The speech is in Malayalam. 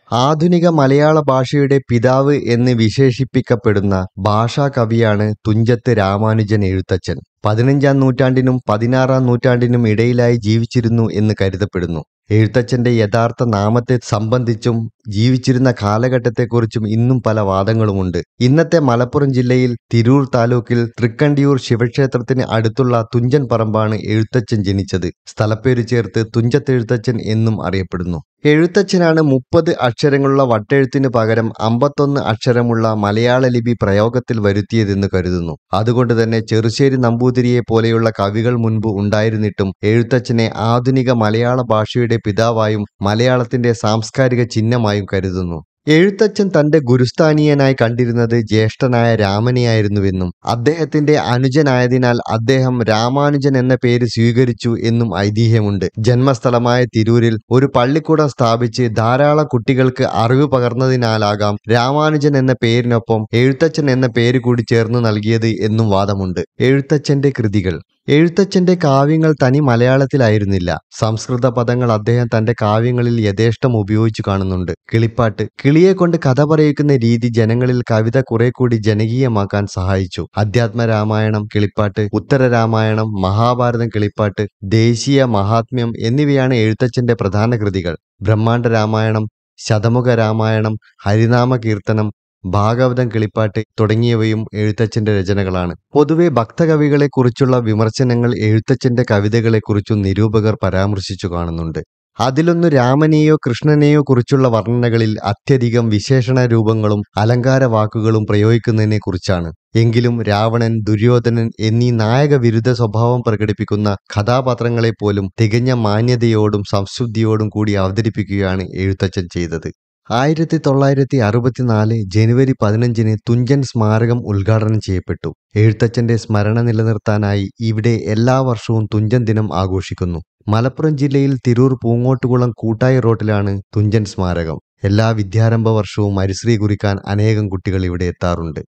ആധുനിക മലയാള ഭാഷയുടെ പിതാവ് എന്ന് വിശേഷിപ്പിക്കപ്പെടുന്ന ഭാഷാകവിയാണ് തുഞ്ചത്ത് രാമാനുജൻ എഴുത്തച്ഛൻ. 15-ാം നൂറ്റാണ്ടിനും 16-ാം നൂറ്റാണ്ടിനും ഇടയിലായി ജീവിച്ചിരുന്നു എന്ന് കരുതപ്പെടുന്നു. എഴുത്തച്ഛന്റെ യഥാർത്ഥ നാമത്തെ സംബന്ധിച്ചും ജീവിച്ചിരുന്ന കാലഘട്ടത്തെക്കുറിച്ചും ഇന്നും പല വാദങ്ങളുമുണ്ട്. ഇന്നത്തെ മലപ്പുറം ജില്ലയിൽ തിരൂർ താലൂക്കിൽ തൃക്കണ്ടിയൂർ ശിവക്ഷേത്രത്തിന് അടുത്തുള്ള തുഞ്ചൻ പറമ്പാണ് എഴുത്തച്ഛൻ ജനിച്ചത്. സ്ഥലപ്പേര് ചേർത്ത് തുഞ്ചത്തെഴുത്തച്ഛൻ എന്നും അറിയപ്പെടുന്നു. എഴുത്തച്ഛനാണ് 30 അക്ഷരങ്ങളുള്ള വട്ടെഴുത്തിന് പകരം 51 അക്ഷരമുള്ള മലയാള ലിപി പ്രയോഗത്തിൽ വരുത്തിയതെന്ന് കരുതുന്നു. അതുകൊണ്ട് തന്നെ ചെറുശ്ശേരി നമ്പൂതിരിയെ പോലെയുള്ള കവികൾ മുൻപ് ഉണ്ടായിരുന്നിട്ടും എഴുത്തച്ഛനെ ആധുനിക മലയാള ഭാഷയുടെ പിതാവായും മലയാളത്തിന്റെ സാംസ്കാരിക ചിഹ്നമായും കരുതുന്നു. എഴുത്തച്ഛൻ തന്റെ ഗുരുസ്ഥാനീയനായി കണ്ടിരുന്നത് ജ്യേഷ്ഠനായ രാമനെയായിരുന്നുവെന്നും അദ്ദേഹത്തിന്റെ അനുജനായതിനാൽ അദ്ദേഹം രാമാനുജൻ എന്ന പേര് സ്വീകരിച്ചു എന്നും ഐതിഹ്യമുണ്ട്. ജന്മസ്ഥലമായ തിരൂരിൽ ഒരു പള്ളിക്കൂടം സ്ഥാപിച്ച് ധാരാളം കുട്ടികൾക്ക് അറിവ് പകർന്നതിനാലാകാം രാമാനുജൻ എന്ന പേരിനൊപ്പം എഴുത്തച്ഛൻ എന്ന പേര് കൂടി ചേർന്ന് നൽകിയത് എന്നും വാദമുണ്ട്. എഴുത്തച്ഛന്റെ കൃതികൾ. എഴുത്തച്ഛന്റെ കാവ്യങ്ങൾ തനി മലയാളത്തിലായിരുന്നില്ല. സംസ്കൃത പദങ്ങൾ അദ്ദേഹം തന്റെ കാവ്യങ്ങളിൽ യഥേഷ്ടം ഉപയോഗിച്ചു കാണുന്നുണ്ട്. കിളിപ്പാട്ട്. കിളിയെ കൊണ്ട് കഥ പറയിക്കുന്ന രീതി ജനങ്ങളിൽ കവിത കുറെ കൂടി ജനകീയമാക്കാൻ സഹായിച്ചു. അധ്യാത്മ രാമായണം കിളിപ്പാട്ട്, ഉത്തരരാമായണം, മഹാഭാരതം കിളിപ്പാട്ട്, ദേശീയ മഹാത്മ്യം എന്നിവയാണ് എഴുത്തച്ഛന്റെ പ്രധാന കൃതികൾ. ബ്രഹ്മാണ്ഡ രാമായണം, ശതമുഖ രാമായണം, ഹരിനാമ കീർത്തനം, ഭാഗവതം കിളിപ്പാട്ട് തുടങ്ങിയവയും എഴുത്തച്ഛന്റെ രചനകളാണ്. പൊതുവെ ഭക്തകവികളെക്കുറിച്ചുള്ള വിമർശനങ്ങൾ എഴുത്തച്ഛന്റെ കവിതകളെക്കുറിച്ചും നിരൂപകർ പരാമർശിച്ചു കാണുന്നുണ്ട്. അതിലൊന്നു രാമനെയോ കൃഷ്ണനെയോ കുറിച്ചുള്ള വർണ്ണനകളിൽ അത്യധികം വിശേഷണ രൂപങ്ങളും അലങ്കാര വാക്കുകളും പ്രയോഗിക്കുന്നതിനെ കുറിച്ചാണ്. എങ്കിലും രാവണൻ, ദുര്യോധനൻ എന്നീ നായകവിരുദ്ധ സ്വഭാവം പ്രകടിപ്പിക്കുന്ന കഥാപാത്രങ്ങളെപ്പോലും തികഞ്ഞ മാന്യതയോടും സംശുദ്ധിയോടും കൂടി അവതരിപ്പിക്കുകയാണ് എഴുത്തച്ഛൻ ചെയ്തത്. 1964 ജനുവരി 15-ന് തുഞ്ചൻ സ്മാരകം ഉദ്ഘാടനം ചെയ്യപ്പെട്ടു. എഴുത്തച്ഛന്റെ സ്മരണ നിലനിർത്താനായി ഇവിടെ എല്ലാ വർഷവും തുഞ്ചൻ ദിനം ആഘോഷിക്കുന്നു. മലപ്പുറം ജില്ലയിൽ തിരൂർ പൂങ്ങോട്ടുകുളം കൂട്ടായി റോഡിലാണ് തുഞ്ചൻ സ്മാരകം. എല്ലാ വിദ്യാരംഭ വർഷവും ഹരിശ്രീ കുറിക്കാൻ അനേകം കുട്ടികൾ ഇവിടെ എത്താറുണ്ട്.